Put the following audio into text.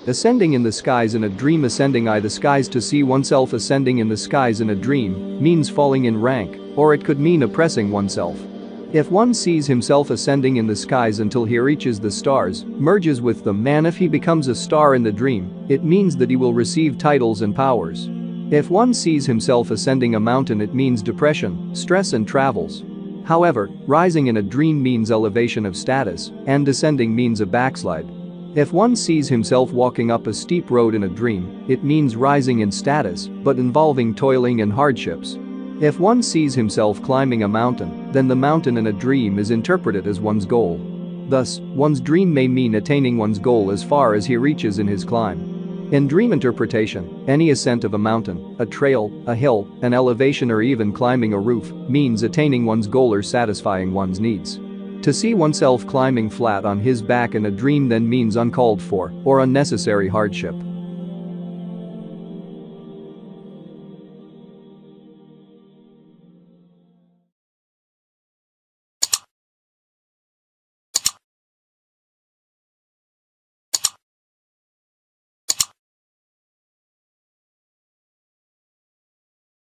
Ascending in the skies in a dream. Ascending the skies. To see oneself ascending in the skies in a dream means falling in rank, or it could mean oppressing oneself. If one sees himself ascending in the skies until he reaches the stars, merges with them, and if he becomes a star in the dream, it means that he will receive titles and powers. If one sees himself ascending a mountain, it means depression, stress and travels. However, rising in a dream means elevation of status, and descending means a backslide. If one sees himself walking up a steep road in a dream, it means rising in status, but involving toiling and hardships. If one sees himself climbing a mountain, then the mountain in a dream is interpreted as one's goal. Thus, one's dream may mean attaining one's goal as far as he reaches in his climb. In dream interpretation, any ascent of a mountain, a trail, a hill, an elevation or even climbing a roof means attaining one's goal or satisfying one's needs. To see oneself climbing flat on his back in a dream then means uncalled for or unnecessary hardship.